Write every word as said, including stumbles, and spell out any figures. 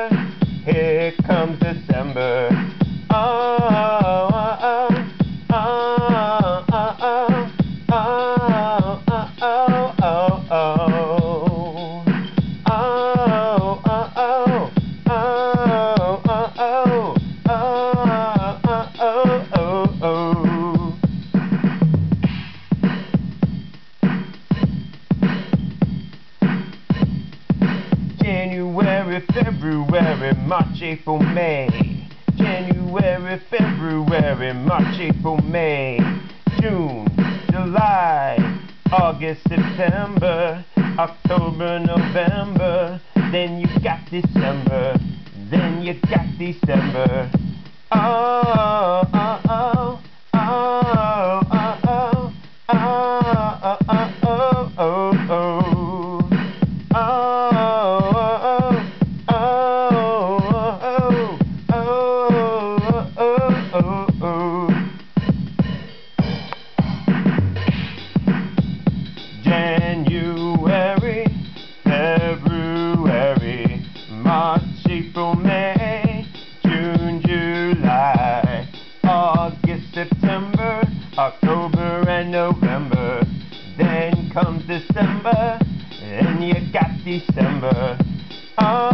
November, here comes December. Oh, oh, oh, oh, oh, oh, oh, oh, oh, oh, oh. Oh, oh, oh, oh, oh, oh, oh, oh, oh. January, February, March, April, May. January, February, March, April, May. June, July, August, September, October, November. Then you got December. Then you got December. Oh, oh, oh, oh, oh, oh, oh, oh, oh, oh, oh, oh. January, February, March, April, May, June, July, August, September, October, and November. Then comes December, and you got December. Oh,